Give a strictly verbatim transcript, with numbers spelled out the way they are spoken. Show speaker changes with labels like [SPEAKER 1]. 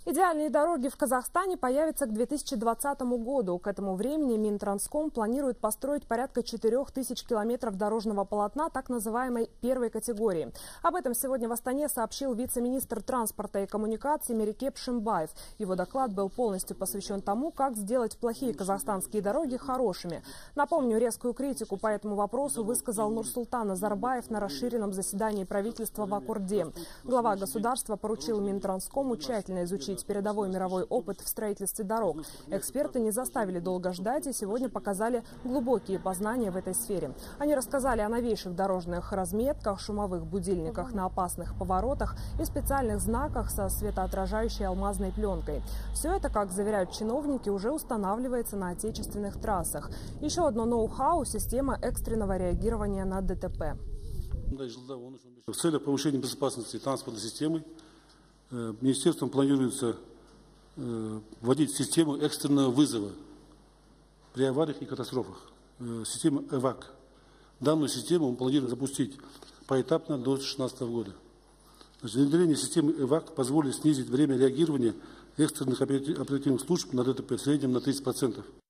[SPEAKER 1] Идеальные дороги в Казахстане появятся к две тысячи двадцатому году. К этому времени Минтранском планирует построить порядка четырёх тысяч километров дорожного полотна так называемой первой категории. Об этом сегодня в Астане сообщил вице-министр транспорта и коммуникаций Мерикеп Шимбаев. Его доклад был полностью посвящен тому, как сделать плохие казахстанские дороги хорошими. Напомню, резкую критику по этому вопросу высказал Нурсултан Назарбаев на расширенном заседании правительства в Аккорде. Глава государства поручил Минтранскому тщательно изучить передовой мировой опыт в строительстве дорог. Эксперты не заставили долго ждать и сегодня показали глубокие познания в этой сфере. Они рассказали о новейших дорожных разметках, шумовых будильниках на опасных поворотах и специальных знаках со светоотражающей алмазной пленкой. Все это, как заверяют чиновники, уже устанавливается на отечественных трассах. Еще одно ноу-хау – система экстренного реагирования на ДТП.
[SPEAKER 2] В целях повышения безопасности транспортной системы министерством планируется вводить систему экстренного вызова при авариях и катастрофах, систему ЭВАК. Данную систему мы планируем запустить поэтапно до две тысячи шестнадцатого года. Значит, внедрение системы ЭВАК позволит снизить время реагирования экстренных оперативных служб на ДТП в среднем на тридцать процентов.